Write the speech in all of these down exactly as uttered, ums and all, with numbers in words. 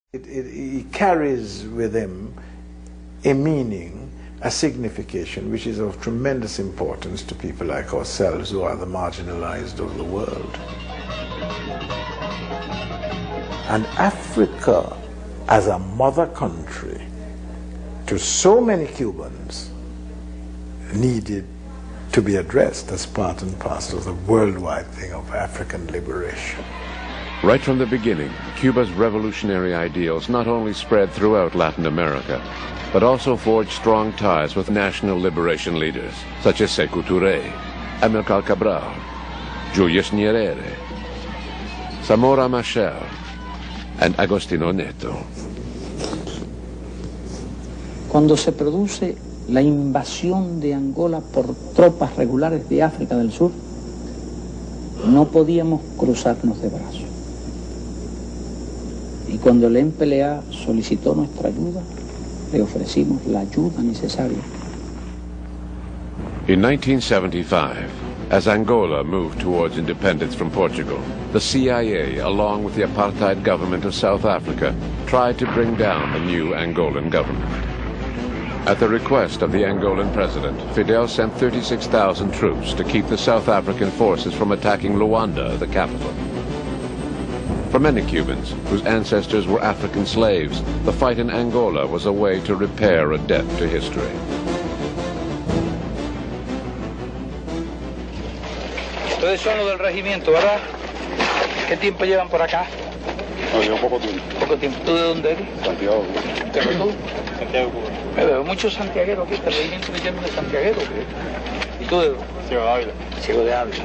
It, it, it carries with him a meaning, a signification, which is of tremendous importance to people like ourselves who are the marginalized of the world. And Africa, as a mother country, to so many Cubans, needed to be addressed as part and parcel of the worldwide thing of African liberation. Right from the beginning, Cuba's revolutionary ideals not only spread throughout Latin America, but also forged strong ties with national liberation leaders, such as Sékou Touré, Amílcar Cabral, Julius Nyerere, Zamora Machel, and Agostinho Neto. Cuando se produce la invasión de Angola por tropas regulares de África del Sur, no podíamos cruzarnos de brazos. Y cuando el M P L A solicitó nuestra ayuda, le ofrecimos la ayuda necesaria. In nineteen seventy-five, as Angola moved towards independence from Portugal, the C I A, along with the apartheid government of South Africa, tried to bring down the new Angolan government. At the request of the Angolan president, Fidel sent thirty-six thousand troops to keep the South African forces from attacking Luanda, the capital. For many Cubans, whose ancestors were African slaves, the fight in Angola was a way to repair a debt to history. Ustedes son los del regimiento, ¿verdad? ¿Qué tiempo llevan por acá? No, llevo poco tiempo. ¿Poco tiempo? ¿Tú de dónde eres? Santiago. ¿Pero tú? Santiago, Cuba. Me veo muchos santiagueros aquí, este regimiento me llaman de santiaguero. ¿Y tú de dónde? Ciego de Ávila. Ciego de Ávila.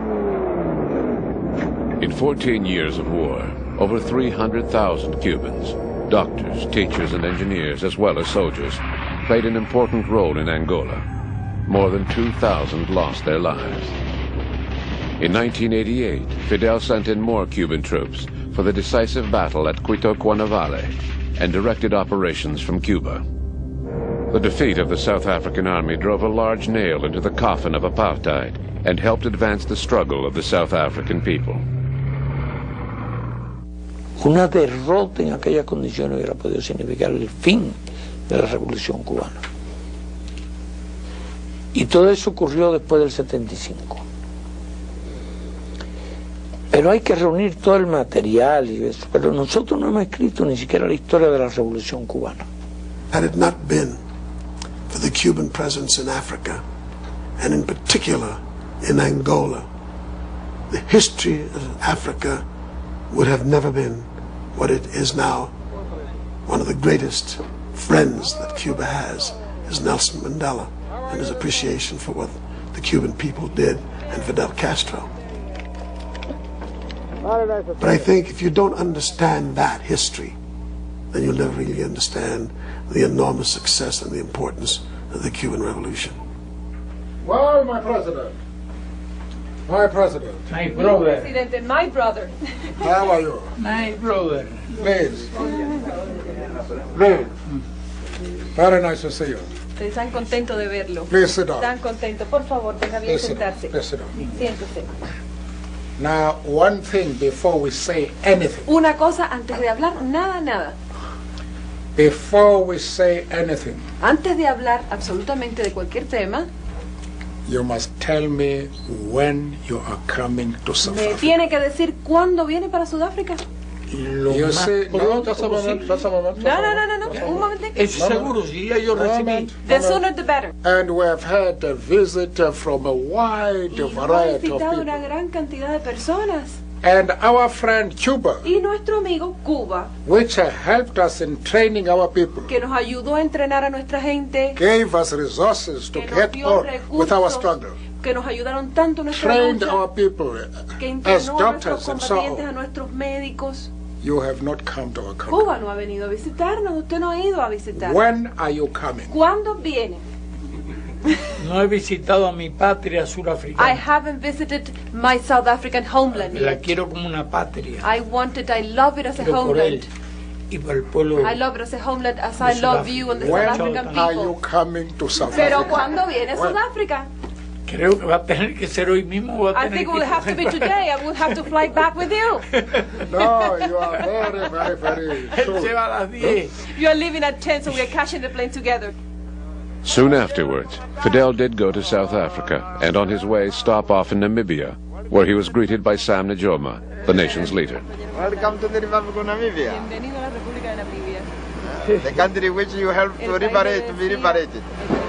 In fourteen years of war, over three hundred thousand Cubans, doctors, teachers, and engineers, as well as soldiers, played an important role in Angola. More than two thousand lost their lives. In nineteen eighty-eight, Fidel sent in more Cuban troops for the decisive battle at Quito Cuanavale and directed operations from Cuba. The defeat of the South African army drove a large nail into the coffin of apartheid and helped advance the struggle of the South African people. Una derrota en aquellas condiciones hubiera podido significar el fin de la Revolución Cubana. Y todo eso ocurrió después del setenta y cinco. Pero hay que reunir todo el material y eso. Pero nosotros no hemos escrito ni siquiera la historia de la Revolución Cubana. Had it not been for the Cuban presence in Africa, and in particular in Angola, the history of Africa would have never been what it is now. One of the greatest friends that Cuba has is Nelson Mandela and his appreciation for what the Cuban people did and Fidel Castro. But I think if you don't understand that history, then you'll never really understand the enormous success and the importance of the Cuban Revolution. Well, my president, my president, My brother. Presidente, my brother. how are you? My brother. Please. Please. Very nice to see you. Están contentos de verlo. Please sit down. Están contentos. Por favor, deja bien Please sit down. sentarse. Please sit down. Siéntese. Now, one thing before we say anything. Una cosa antes de hablar, nada, nada. Before we say anything, Antes de hablar absolutamente de cualquier tema, you must tell me when you are coming to South me Africa. tiene que decir cuándo viene para Sudáfrica. Lo You más see, no, pronto just a moment, posible. just a moment. just No, a no, no, moment, no, just a no. Un moment. momento. Es seguro, si ya yo recibí. Moment. The sooner the better. And we have had a visit uh, from a wide Y nos ha variety of visitado una people. gran cantidad de personas. And our friend Cuba, Y nuestro amigo Cuba, which uh, helped us in training our people, que nos ayudó a entrenar a nuestra gente, gave us resources to que nos get dio on with our recursos, struggle, que nos ayudaron tanto en nuestra trained lucha, our people que as entrenó a nuestros doctors and so combatientes, a on. nuestros médicos. You have not come to our country. Cuba no ha venido a visitarnos, usted no ha ido a visitar. When are you coming? ¿Cuándo viene? No he visitado a mi patria I surafricana. haven't visited my South African homeland La yet. quiero como una patria. I want it, I love it as a Pero por él homeland. y por el pueblo. I love it as a homeland as I love you and the South When African are you people. coming to South Pero Africa? ¿cuándo viene When? Sudáfrica? Creo que va a tener que ser hoy mismo. Va a I tener think it que will have to be today. I will have to fly back with you. No, you are very, very, very Él soon. se va a las diez. You are leaving at ten, so we are catching the plane together. Soon afterwards, Fidel did go to South Africa and on his way stop off in Namibia, where he was greeted by Sam Nujoma, the nation's leader. Welcome to the Republic of Namibia, Bienvenido a la República de Namibia. the country which you helped to El país liberate, to de- be sí. liberated.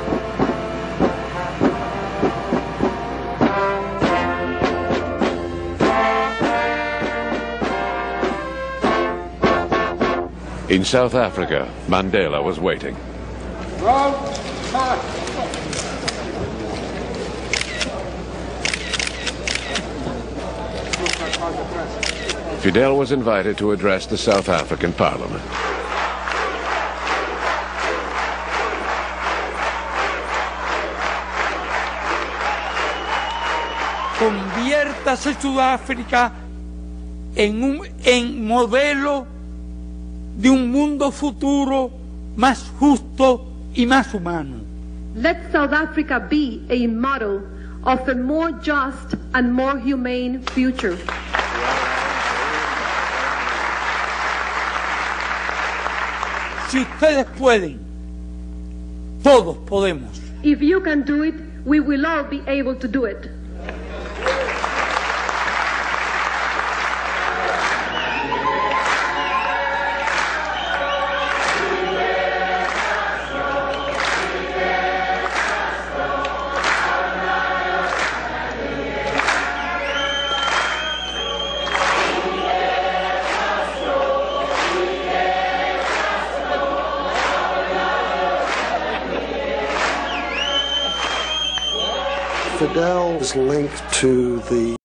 In South Africa, Mandela was waiting. Fidel was invited to address the South African Parliament. Conviértase Sudáfrica en un en modelo de un mundo futuro más justo y más humano. Let South Africa be a model of a more just and more humane future. Si ustedes pueden, todos podemos. If you can do it, we will all be able to do it. Fidel is linked to the